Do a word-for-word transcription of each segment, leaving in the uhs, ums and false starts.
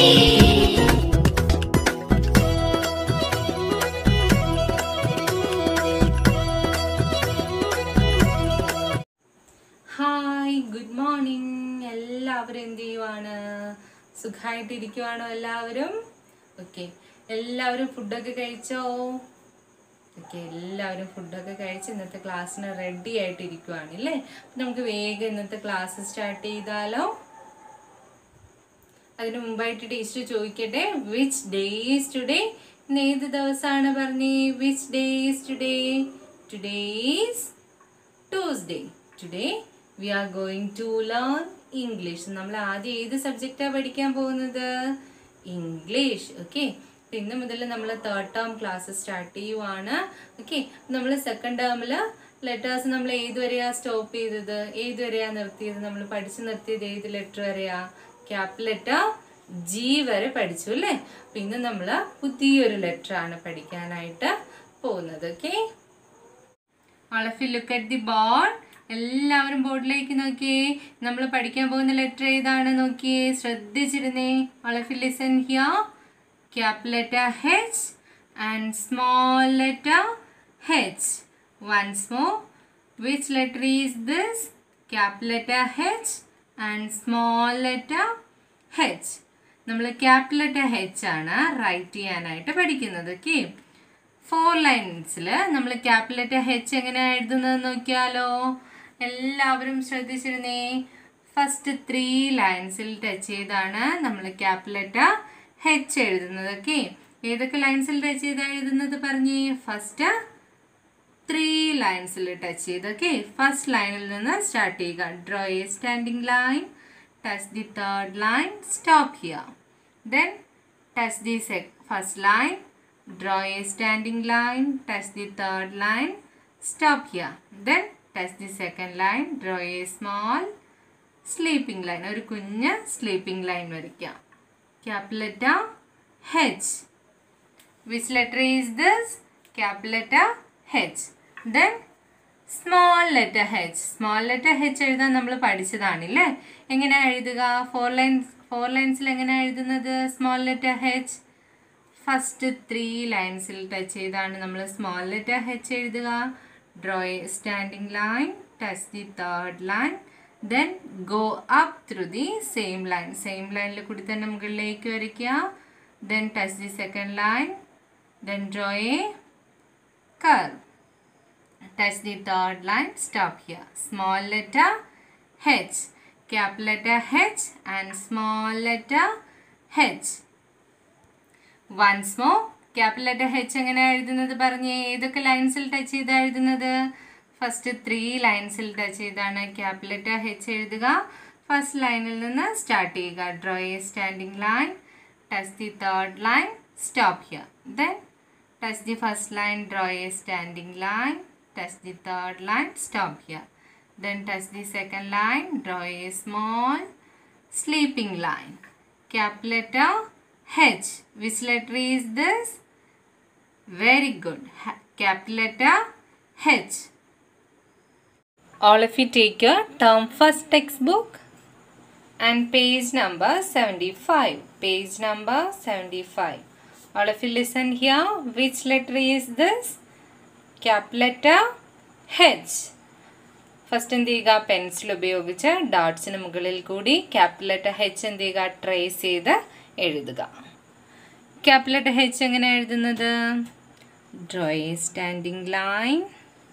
Hi, good morning. എല്ലാവരും എന്ത് ചെയ്യുവാണ്? സുഖമായിട്ടിരിക്കുവാണോ എല്ലാവരും? ഓക്കെ, എല്ലാവരും ഫുഡൊക്കെ കഴിച്ചോ? ഓക്കെ, എല്ലാവരും ഫുഡൊക്കെ കഴിച്ച് ഇന്നത്തെ ക്ലാസ്സിന് റെഡി ആയിട്ടിരിക്കുവാണ് അല്ലേ? നമുക്ക് വേഗം ഇന്നത്തെ ക്ലാസ് സ്റ്റാർട്ട് ചെയ്താലോ? അതിന് മുമ്പായിട്ട് ടീച്ചർ ചോദിക്കട്ടെ, വിച്ച് ഡേ ഈസ് ടുഡേ? ഇന്ന് ഏത് ദിവസമാണ് പറഞ്ഞേ? Which day is today? Today is Tuesday. Today we are going to learn English. നമ്മൾ ആദ്യം ഏത് സബ്ജക്റ്റാണ് പഠിക്കാൻ പോകുന്നത്? ഇംഗ്ലീഷ്. ഓക്കെ, ഇന്ന് മുതൽ നമ്മൾ തേർഡ് ടേം ക്ലാസ് സ്റ്റാർട്ട് ചെയ്യുവാണ്. ഓക്കെ, നമ്മൾ സെക്കൻഡ് ടേമിൽ ലെറ്റേഴ്സ് നമ്മൾ ഏതുവരെയാ സ്റ്റോപ്പ് ചെയ്തത്? ഏതുവരെയാ നിർത്തിയത്? നമ്മൾ പഠിച്ചു നിർത്തിയത് ഏത് ലെറ്റർ വരെയാ? ക്യാപ് ലെറ്റർ ജി വരെ പഠിച്ചു അല്ലേ? അപ്പൊ ഇന്ന് നമ്മൾ പുതിയൊരു ലെറ്റർ ആണ് പഠിക്കാനായിട്ട് പോകുന്നത്. Okay, all of you look at the board. എല്ലാവരും ബോർഡിലേക്ക് നോക്കിയേ. നമ്മൾ പഠിക്കാൻ പോകുന്ന ലെറ്റർ ഏതാണ് നോക്കിയേ, ശ്രദ്ധിച്ചിരുന്നേ. all of you listen here. Cap letter H and small letter H. Once more, which letter is this? Cap letter H and small letter H. നമ്മൾ ക്യാപ് ലെറ്റർ H ആണ് റൈറ്റ് ചെയ്യാനായിട്ട് പഠിക്കുന്നത്. ഓക്കെ, ഫോർ ലൈൻസിൽ നമ്മൾ cap letter H എങ്ങനെയാണ് എഴുതുന്നത് നോക്കിയാലോ? എല്ലാവരും ശ്രദ്ധിച്ചിരുന്നേ. ഫസ്റ്റ് ത്രീ ലൈൻസിൽ ടച്ച് ചെയ്താണ് നമ്മൾ ക്യാപ് ലെറ്റർ H എഴുതുന്നത്. ഓക്കെ, ഏതൊക്കെ ലൈൻസിൽ ടച്ച് ചെയ്താണ് എഴുതുന്നത് പറഞ്ഞേ? ഫസ്റ്റ് ത്രീ ലൈൻസിൽ ടച്ച് ചെയ്ത്. ഓക്കെ, ഫസ്റ്റ് ലൈനിൽ നിന്ന് സ്റ്റാർട്ട് ചെയ്യുക. Draw a standing line, touch the third line, stop here. Then touch the first line, draw a standing line, touch the third line, stop here. Then touch the second line, draw a small sleeping line. ഒരു കുഞ്ഞ് sleeping line വരയ്ക്കാം. Cap letter H. Which letter is this? Cap letter H. Then small letter H. Small letter H എഴുതാൻ നമ്മൾ പഠിച്ചതാണല്ലേ? എങ്ങനെയാണ് എഴുതുക? Four lines four ലൈൻസിൽ എങ്ങനെയാണ് എഴുതുന്നത് small letter H? First three ലൈൻസിൽ ടച്ച് ചെയ്താണ് നമ്മൾ സ്മോൾ ലെറ്റർ H എഴുതുക. Draw a standing line, touch the third line, then go up through the same line. Same ലൈനിൽ കൂടി തന്നെ മുകളിലേക്ക് വരയ്ക്കുക. Then touch the second line, then draw a curve, touch the third line, stop here. Small letter H, cap letter H and small letter H. Once more, capital letter H എങ്ങനെയാണ് എഴുതുന്നത് പറഞ്ഞേ? ഏതൊക്കെ ലൈൻസിൽ ടച്ച് ചെയ്താണ് എഴുതുന്നത്? First three ലൈൻസിൽ touch ചെയ്താണ് capital letter H എഴുതുക. ഫസ്റ്റ് ലൈനിൽ നിന്ന് സ്റ്റാർട്ട് ചെയ്യുക. Draw a standing line, touch the third line, stop here. Then touch the first line, draw a standing line, touch the third line, stop here. Then touch the second line, draw a small sleeping line. Cap letter H. Which letter is this? Very good. Cap letter H. All of you take your term first textbook and page number seventy-five. Page number seventy-five. All of you listen here. Which letter is this? Cap letter H. First എന്ത് ചെയ്യുക? Pencil ഉപയോഗിച്ച് ഡോട്ട്സിന് മുകളിൽ കൂടി capital letter H എന്ത് ചെയ്യുക? Trace ചെയ്ത് എഴുതുക. Capital letter H എങ്ങനെ എഴുതുന്നത്? Draw a standing line,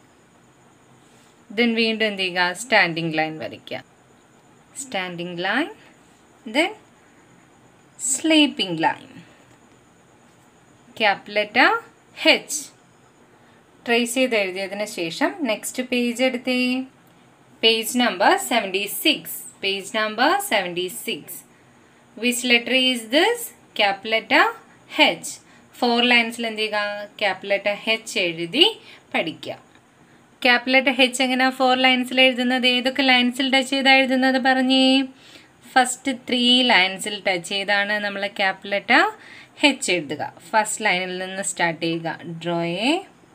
then വീണ്ടും എന്ത് ചെയ്യുക? സ്റ്റാൻഡിംഗ് ലൈൻ വരയ്ക്കുക. Standing line, then sleeping line. Capital letter H trace ചെയ്ത് എഴുതിയതിന് ശേഷം നെക്സ്റ്റ് പേജ് എടുത്തേ. Page number seventy six. Page number seventy six. Which letter is this? Capital letter H. Four ലൈൻസിൽ എന്ത് ചെയ്യുക? ക്യാപിറ്റൽ ലെറ്റർ H എഴുതി പഠിക്കുക. ക്യാപിറ്റൽ ലെറ്റർ H എങ്ങനെയാണ് ഫോർ ലൈൻസിൽ എഴുതുന്നത്? ഏതൊക്കെ ലൈൻസിൽ ടച്ച് ചെയ്താണ് എഴുതുന്നത് പറഞ്ഞേ? ഫസ്റ്റ് ത്രീ ലൈൻസിൽ ടച്ച് ചെയ്താണ് നമ്മൾ ക്യാപിറ്റൽ ലെറ്റർ H എഴുതുക. ഫസ്റ്റ് ലൈനിൽ നിന്ന് സ്റ്റാർട്ട് ചെയ്യുക. Draw a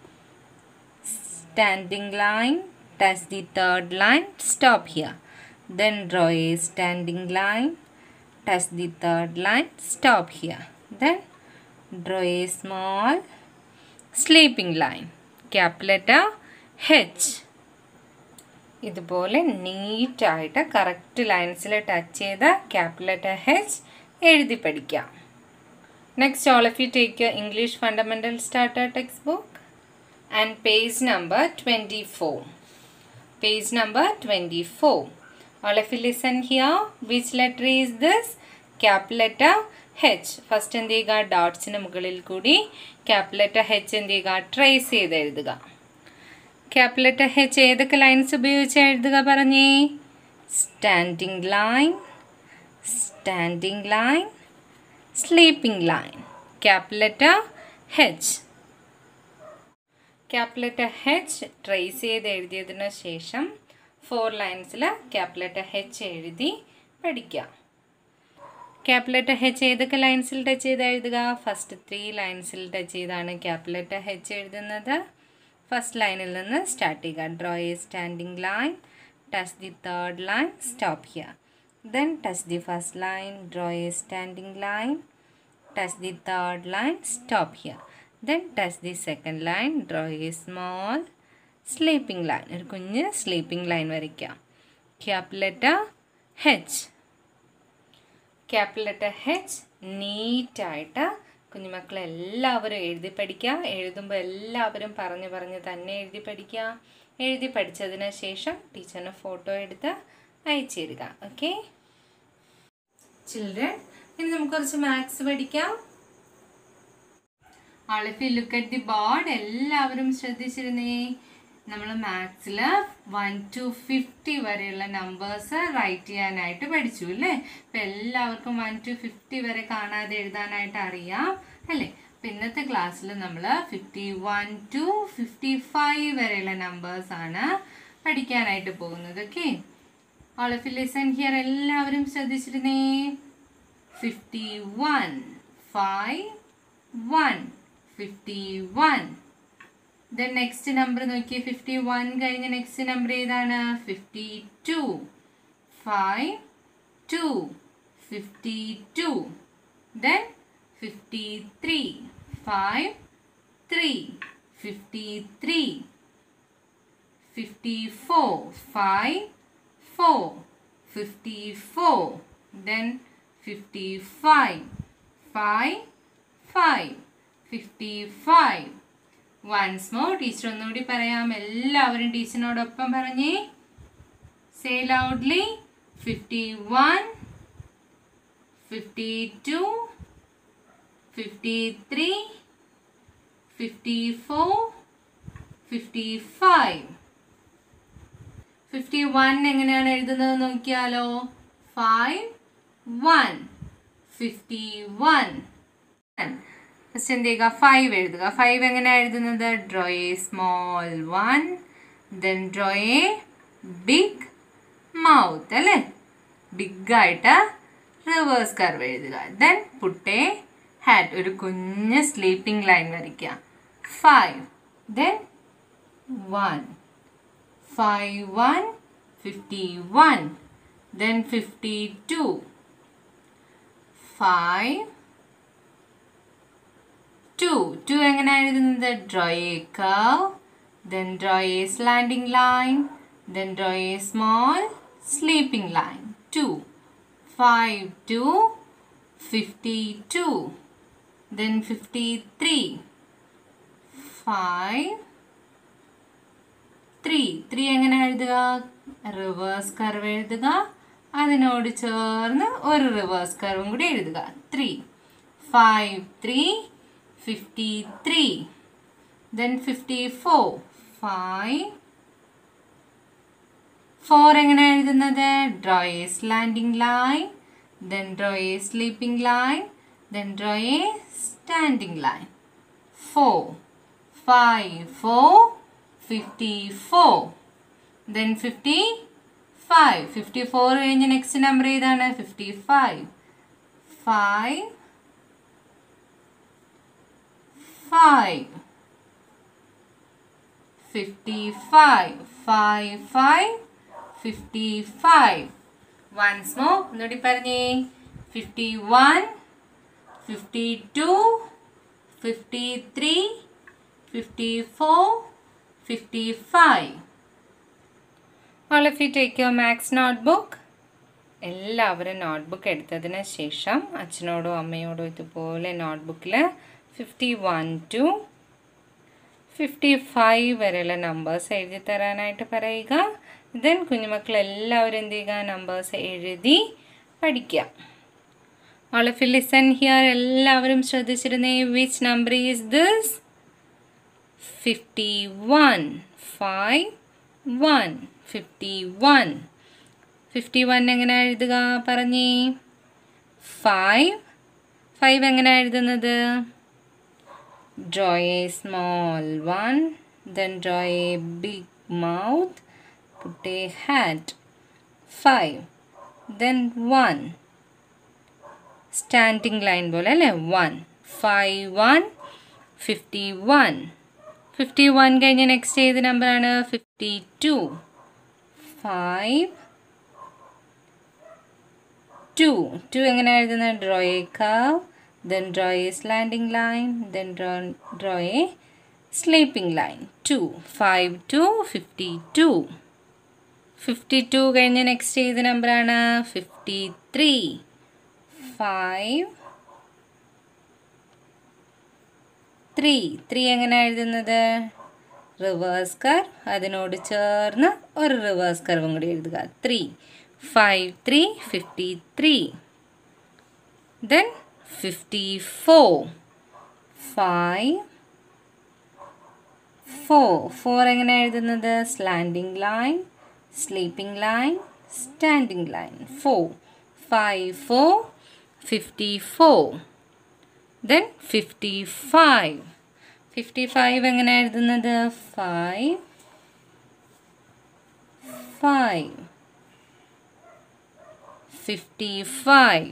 standing line, touch the third line, stop here. Then draw a standing line, touch the third line, stop here. Then draw a small sleeping line, cap letter H. ഇതുപോലെ നീറ്റായിട്ട് correct ലൈൻസിൽ touch ചെയ്ത capital letter H എഴുതി പഠിക്കാം. Next all of you take your English Fundamental Starter textbook and page number twenty-four. Page number twenty-four. All of you listen here. Which letter is this? Capital letter H. First എന്ത് ചെയ്യുക, ഡോട്ട്സിന് മുകളിൽ കൂടി capital letter H എന്ത് ചെയ്യുക, trace ചെയ്ത് എഴുതുക. Capital letter H ഏതൊക്കെ lines ഉപയോഗിച്ച് എഴുതുക പറഞ്ഞേ? Standing line, standing line, sleeping line. Capital letter H. Capital letter H trace ചെയ്ത് എഴുതിയതിന് ശേഷം ഫോർ ലൈൻസിൽ ക്യാപിറ്റൽ ലെറ്റർ എച്ച് എഴുതി പഠിക്കുക. ക്യാപിറ്റൽ ലെറ്റർ എച്ച് ഏതൊക്കെ ലൈൻസിൽ ടച്ച് ചെയ്ത് എഴുതുക? ഫസ്റ്റ് ത്രീ ലൈൻസിൽ ടച്ച് ചെയ്താണ് ക്യാപിറ്റൽ ലെറ്റർ എച്ച് എഴുതുന്നത്. ഫസ്റ്റ് ലൈനിൽ നിന്ന് സ്റ്റാർട്ട് ചെയ്യുക. Draw a standing line, touch the third line, stop here. Then touch the first line, draw a standing line, touch the third line, stop here. Then touch the second line, draw a small sleeping line, ഒരു കുഞ്ഞ് sleeping line വരയ്ക്കാം. Capital letter H. Capital letter H നീറ്റായിട്ട് കുഞ്ഞുമക്കളെല്ലാവരും എഴുതി പഠിക്കുക. എഴുതുമ്പോൾ എല്ലാവരും പറഞ്ഞ് പറഞ്ഞ് തന്നെ എഴുതി പഠിക്കുക. എഴുതി പഠിച്ചതിന് ശേഷം ടീച്ചറിന് ഫോട്ടോ എടുത്ത് അയച്ചു തരിക. ഓക്കെ ചിൽഡ്രൻ, ഇനി നമുക്ക് കുറച്ച് മാത്സ് പഠിക്കാം. All of you look at the board. എല്ലാവരും ശ്രദ്ധിച്ചിരുന്നേ. നമ്മൾ മാത്സിൽ വൺ ടു ഫിഫ്റ്റി വരെയുള്ള നമ്പേഴ്സ് റൈറ്റ് ചെയ്യാനായിട്ട് പഠിച്ചു അല്ലേ? അപ്പം എല്ലാവർക്കും വൺ ടു ഫിഫ്റ്റി വരെ കാണാതെ എഴുതാനായിട്ട് അറിയാം അല്ലേ? അപ്പം ഇന്നത്തെ ക്ലാസ്സിൽ നമ്മൾ fifty one to fifty five വരെയുള്ള നമ്പേഴ്സാണ് പഠിക്കാനായിട്ട് പോകുന്നത്. Okay, all of you listen here. എല്ലാവരും ശ്രദ്ധിച്ചിരുന്നേ. Fifty one, five, one, fifty one. Then next number നോക്കിയേ. ഫിഫ്റ്റി വൺ കഴിഞ്ഞ നെക്സ്റ്റ് നമ്പർ ഏതാണ്? Fifty two, five, two, fifty two. Then fifty three, five, three, fifty three. Fifty four, five, four, fifty four. Then fifty five, five, five, fifty five. Once more. Teacher ഒന്നുകൂടി പറയാം. എല്ലാവരും ടീച്ചറിനോടൊപ്പം പറഞ്ഞേ. Say loudly. Fifty one, fifty two, fifty three, fifty four, fifty five. Fifty one എങ്ങനെയാണ് എഴുതുന്നത് നോക്കിയാലോ? Five, one, fifty one. First എന്ത് ചെയ്യുക? Five എഴുതുക. ഫൈവ് എങ്ങനെയാണ് എഴുതുന്നത്? Draw a small one, then draw a big mouth അല്ലേ? ബിഗായിട്ട് റിവേഴ്സ് കർവ് എഴുതുക. ദെൻ പുട്ട് എ ഹാറ്റ്, ഒരു കുഞ്ഞ് സ്ലീപ്പിംഗ് ലൈൻ വരയ്ക്കുക. Five, then one, five, one, fifty one. Then fifty two, five, two. Two എങ്ങനെയാണ് എഴുതുന്നത്? Draw a curve, then draw a slanting line, then draw a small sleeping line. Two, five, two, fifty two. Then fifty three, five, three. Three എങ്ങനെ എഴുതുക? Reverse curve എഴുതുക. അതിനോട് ചേർന്ന് ഒരു reverse കർവും കൂടി എഴുതുക. Three, five, three, fifty three. Then fifty-four. five. four എങ്ങനെ എഴുതുന്നത്? Draw a slanting line. Then draw a sleeping line. Then draw a standing line. four. five, four. fifty-four. Then fifty-five. fifty-four കഴിഞ്ഞ next number ഏതാണ്? fifty-five. five. five. fifty-five. five, five. fifty-five. Once more. ഒന്നുകൂടി പറഞ്ഞേ. fifty-one, fifty-two, fifty-three, fifty-four, fifty-five. All of you take your maths notebook. എല്ലാവരും notebook എടുത്തതിന് ശേഷം അച്ഛനോടോ അമ്മയോടോ ഇതുപോലെ നോട്ട്ബുക്കിൽ fifty one to fifty five വരെയുള്ള നമ്പേഴ്സ് എഴുതി തരാനായിട്ട് പറയുക. ദെൻ കുഞ്ഞുമക്കൾ എല്ലാവരും എന്ത് ചെയ്യുക, നമ്പേഴ്സ് എഴുതി പഠിക്കുക. All of you listen here. എല്ലാവരും ശ്രദ്ധിച്ചിരുന്നേ. Which number is this? fifty-one. five one. fifty-one. fifty-one എങ്ങനെ എഴുതുക പറഞ്ഞേ? five. five എങ്ങനെ എഴുതുന്നത്? Draw a small one. Then draw a big mouth. Put a hat. five. Then one. Standing line പോലെ അല്ലേ? one. five one. fifty-one. fifty-one കഴിഞ്ഞ് next ഏത് നമ്പറാണ്? fifty-two. five two. two എങ്ങനെ എഴുതുന്നത്? Draw a curve. Then draw a slanting line. Then draw, draw a sleeping line. two. five two. fifty-two. fifty-two കഴിഞ്ഞ് next ഏത് നമ്പറാണ്? fifty-three. five three. three എങ്ങനെ എഴുതുന്നത്? Reverse curve. അതിനോട് ചേർന്ന് ഒരു റിവേഴ്സ് കർവും കൂടി എഴുതുക. three. five three. fifty-three. Then fifty-four. five four. four എങ്ങനെ എഴുതുന്നത്? Slanting line, sleeping line, standing line. four. five four. fifty-four. Then fifty-five. fifty-five എങ്ങനെ എഴുതുന്നത്? five five. fifty-five.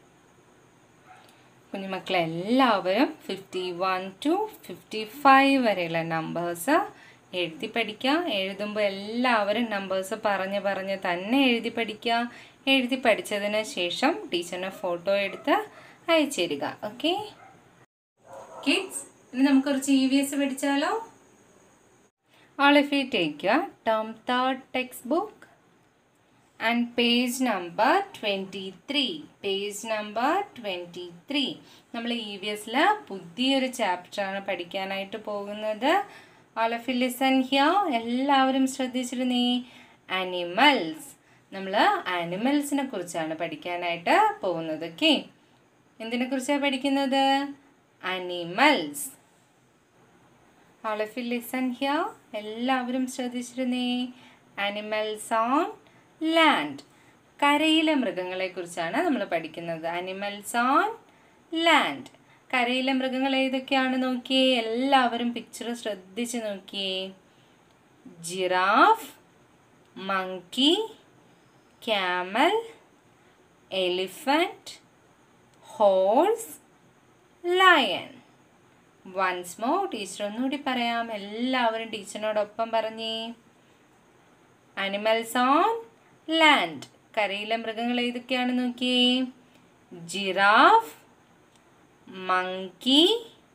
കുഞ്ഞുമക്കളെല്ലാവരും fifty one to fifty five വരെയുള്ള numbers എഴുതി പഠിക്കുക. എഴുതുമ്പോൾ എല്ലാവരും നമ്പേഴ്സ് പറഞ്ഞ് പറഞ്ഞ് തന്നെ എഴുതി പഠിക്കുക. എഴുതി പഠിച്ചതിന് ശേഷം ടീച്ചറിന് ഫോട്ടോ എടുത്ത് അയച്ചു തരിക. ഓക്കെ കിഡ്സ്, ഇനി നമുക്ക് കുറച്ച് ഇ വി എസ് പഠിച്ചാലോ? All of you take your term third textbook and page number twenty-three. Page number twenty-three. നമ്മൾ ഇ വി എസിൽ പുതിയൊരു ചാപ്റ്ററാണ് പഠിക്കാനായിട്ട് പോകുന്നത്. All of you listen here. എല്ലാവരും ശ്രദ്ധിച്ചിരുന്നേ. Animals. നമ്മൾ ആനിമൽസിനെ കുറിച്ചാണ് പഠിക്കാനായിട്ട് പോകുന്നത്. ഓക്കെ, എന്തിനെ കുറിച്ചാണ് പഠിക്കുന്നത്? Animals. All of you listen here. എല്ലാവരും ശ്രദ്ധിച്ചിരുന്നേ. Animals on land. കരയിലെ മൃഗങ്ങളെ കുറിച്ചാണ് നമ്മൾ പഠിക്കുന്നത്. Animals on land. കരയിലെ മൃഗങ്ങൾ ഏതൊക്കെയാണ് നോക്കിയേ. എല്ലാവരും പിക്ചർ ശ്രദ്ധിച്ച് നോക്കിയേ. Giraffe, monkey, camel, elephant, horse, lion. Once more, teacher ഒന്നുകൂടി പറയാം. എല്ലാവരും ടീച്ചറിനോടൊപ്പം പറഞ്ഞേ. Animals on land. കരയിലെ മൃഗങ്ങൾ ഏതൊക്കെയാണ് നോക്കിയേ. Giraffe, monkey,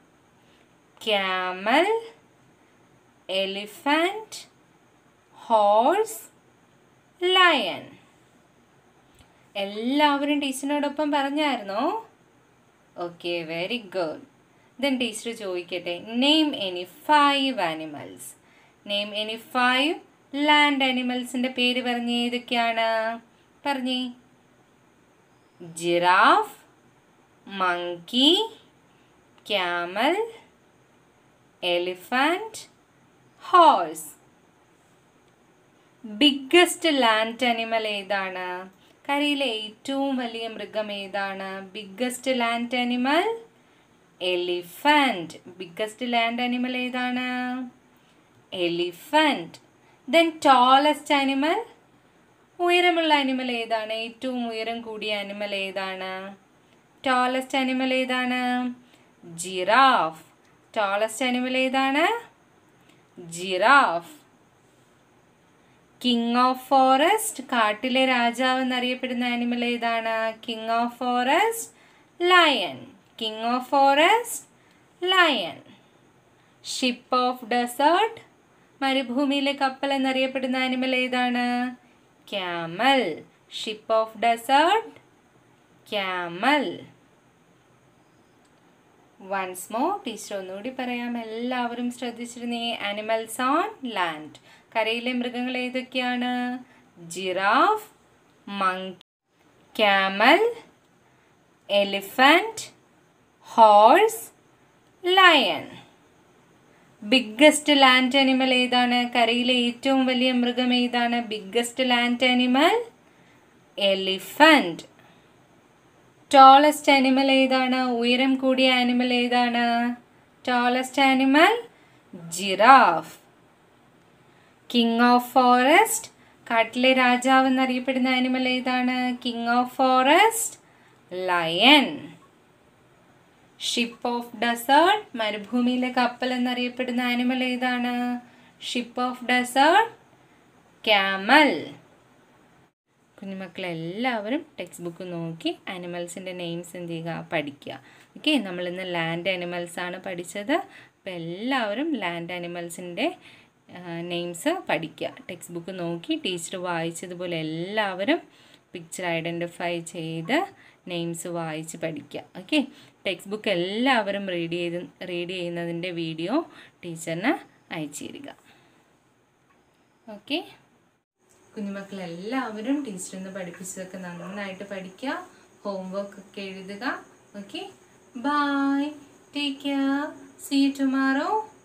camel, elephant, horse, lion. എല്ലാവരും ടീച്ചറിനോടൊപ്പം പറഞ്ഞായിരുന്നോ? Okay, very good. Then teacher ചോദിക്കട്ടെ, name any five animals. Name any five land ആനിമൽസിൻ്റെ പേര് പറഞ്ഞേ. ഏതൊക്കെയാണ് പറഞ്ഞേ? Giraffe, monkey, camel, elephant, horse. Biggest land animal ഏതാണ്? കരയിലെ ഏറ്റവും വലിയ മൃഗം ഏതാണ്? Biggest land animal elephant. Biggest land animal ഏതാണ്? എലിഫന്റ്. ദെൻ ടോളസ്റ്റ് ആനിമൽ, ഉയരമുള്ള ആനിമൽ ഏതാണ്? ഏറ്റവും ഉയരം കൂടിയ ആനിമൽ ഏതാണ്? ടോളസ്റ്റ് ആനിമൽ ഏതാണ്? ജിറാഫ്. ടോളസ്റ്റ് ആനിമൽ ഏതാണ്? ജിറാഫ്. കിങ് ഓഫ് ഫോറസ്റ്റ്, കാട്ടിലെ രാജാവ് എന്നറിയപ്പെടുന്ന ആനിമൽ ഏതാണ്? King of forest lion. King of forest lion. Ship of desert, മരുഭൂമിയിലെ കപ്പൽ എന്നറിയപ്പെടുന്ന ആനിമൽ ഏതാണ്? Camel. Ship of desert camel. Once more, teacher ഒന്നുകൂടി പറയാം, എല്ലാവരും ശ്രദ്ധിച്ചിരുന്നേ. ആനിമൽസ് ഓൺ ലാൻഡ്, കരയിലെ മൃഗങ്ങൾ ഏതൊക്കെയാണ്? Giraffe, monkey, camel, elephant, horse, lion. Biggest land animal ഏതാണ്? കരയിലെ ഏറ്റവും വലിയ മൃഗം ഏതാണ്? Biggest land animal elephant. Tallest animal ഏതാണ്? ഉയരം കൂടിയ ആനിമൽ ഏതാണ്? Tallest animal giraffe. King of forest, കാട്ടിലെ രാജാവ് എന്നറിയപ്പെടുന്ന ആനിമൽ ഏതാണ്? King of forest lion. Ship of desert, മരുഭൂമിയിലെ കപ്പൽ എന്നറിയപ്പെടുന്ന ആനിമൽ ഏതാണ്? Ship of desert camel. കുഞ്ഞുമക്കളെല്ലാവരും ടെക്സ്റ്റ് ബുക്ക് നോക്കി ആനിമൽസിൻ്റെ നെയിംസ് എന്ത് ചെയ്യുക? പഠിക്കുക. ഓക്കെ, നമ്മളിന്ന് ലാൻഡ് ആനിമൽസ് ആണ് പഠിച്ചത്. അപ്പോൾ എല്ലാവരും ലാൻഡ് ആനിമൽസിൻ്റെ നെയിംസ് പഠിക്കുക. ടെക്സ്റ്റ് ബുക്ക് നോക്കി ടീച്ചർ വായിച്ചതുപോലെ എല്ലാവരും പിക്ചർ ഐഡൻറ്റിഫൈ ചെയ്ത് നെയിംസ് വായിച്ച് പഠിക്കുക. ഓക്കെ, ടെക്സ്റ്റ് ബുക്ക് എല്ലാവരും റീഡ് ചെയ്ത് റീഡ് ചെയ്യുന്നതിൻ്റെ വീഡിയോ ടീച്ചറിന് അയച്ചു തരിക. ഓക്കെ, കുഞ്ഞുമക്കളെല്ലാവരും ടീച്ചറിന്ന് പഠിപ്പിച്ചതൊക്കെ നന്നായിട്ട് പഠിക്കുക, ഹോംവർക്ക് ഒക്കെ എഴുതുക. Okay, bye, take care, see you tomorrow.